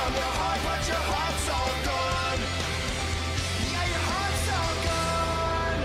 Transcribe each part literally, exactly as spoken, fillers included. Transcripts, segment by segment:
from your heart, but your heart's all gone. Yeah, your heart's all gone.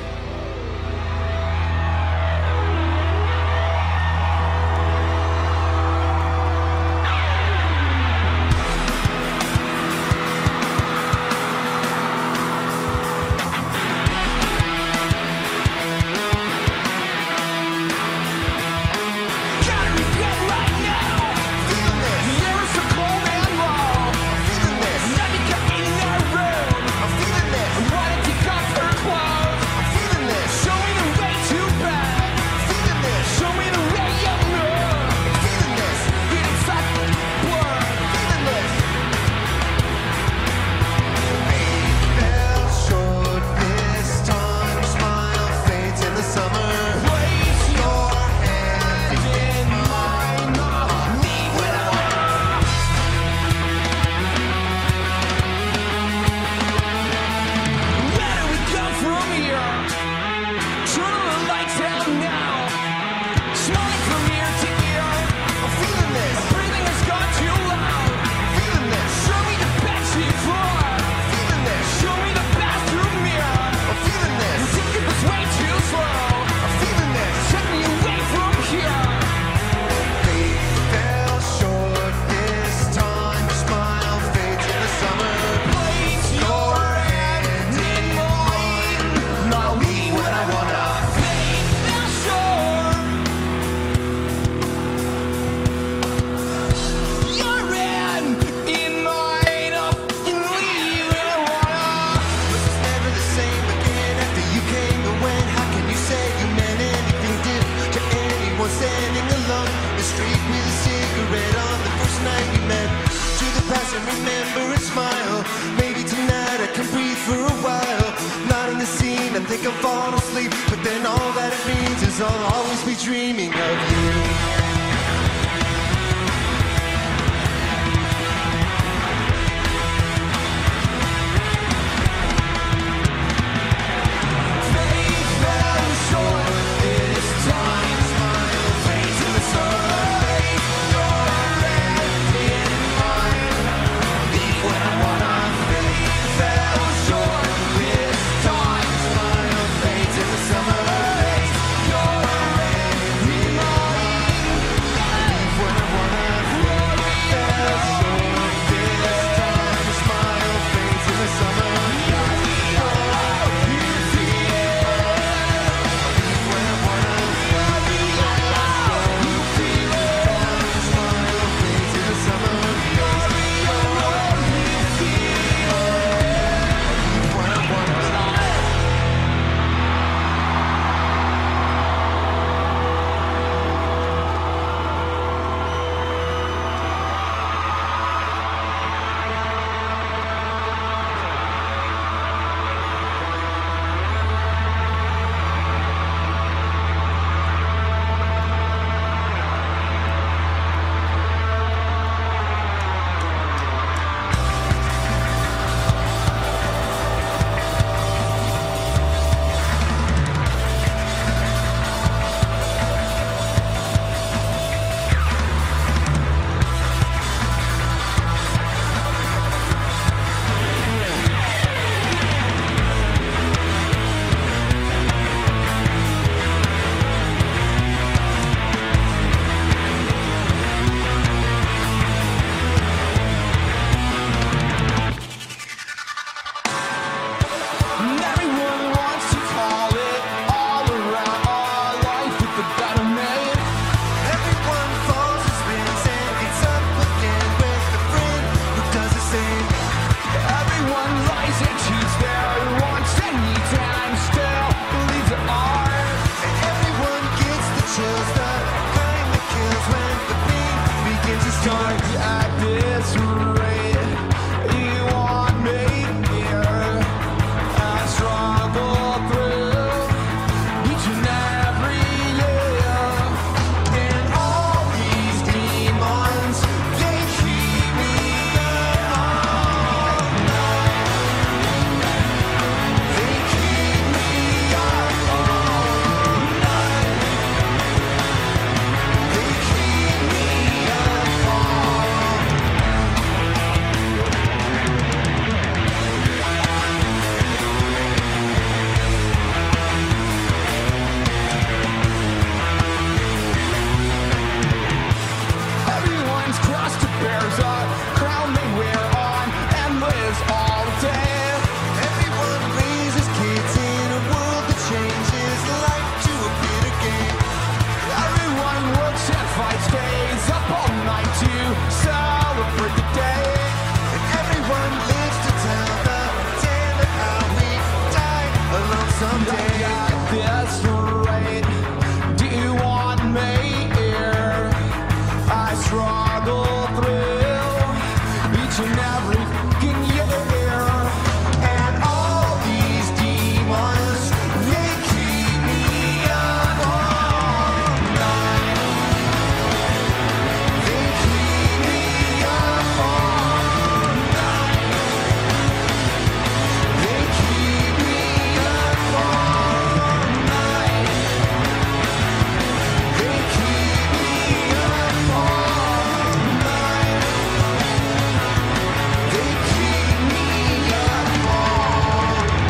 Gotta regret right now. Feeling this. The air is so cold and raw. Feeling this. Nothing got in our room. I'm feeling this. I wanna take off her clothes. I'm feeling this. Show me the way to bed. Feeling this. Show me the way you move. Feeling this. Getting such blood. Feeling this. Fate fell short this time. Your smile fades in the summer. Place your hand in mine. Me when I Where do we go from here? Turn the lights out now. Smelling from ear to ear. I'm feeling this. My breathing has gone too loud. Feeling this. Show me the bedroom floor. Feeling this. Show me the bathroom mirror. I'm feeling this. You're taking this way too slow. I'm feeling this. Take me away from here. Fate fell short this time. Your smile fades in the summer. Place your hand in mine. Not me when I wanna. Fate fell short. Your hand in mine. Up and leave when I wanna. This is never the same again after you came and went. How can you say you meant anything different to anyone standing alone in the street with a cigarette on the first night we met? To the past and remember and smile. Maybe tonight I can breathe for a while. Not in the scene, I think I'm falling asleep. But then all that it means is I'll always be dreaming of you. Fate fell short this time. Smile fades in the sun. Your hand in mine. Leave when I wanna. Fate fell short this time. Smile fades in the summer. Your hand in mine. Leave when I wanna. Fate fell short this time. Smile fades in the summer. Everyone wants to call it all around our life with the better man. Everyone falls and spins and gets up again with a friend who does the same. Everyone lies and cheats their wants and needs and still believes in art. And everyone gets the chills, the kind that kills when the pain begins to start. At this rate, you want me here. I struggle through each and every year. And all these demons, they keep me up all night. They keep me up all night. They keep me up all night. struggle through each and every fucking year. And all these demons, they keep me up all night. They keep me up all night. They keep me up all night. They keep me up all night. They keep me up all night.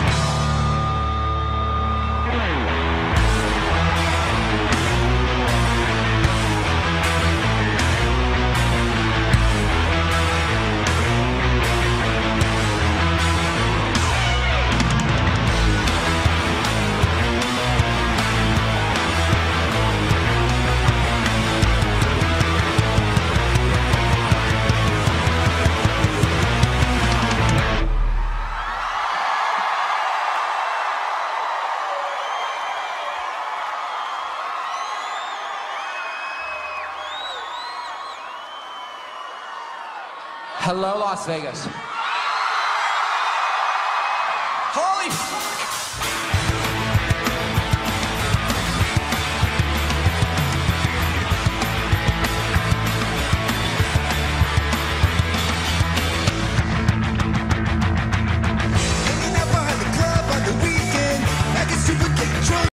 Hello, Las Vegas. Holy fuck!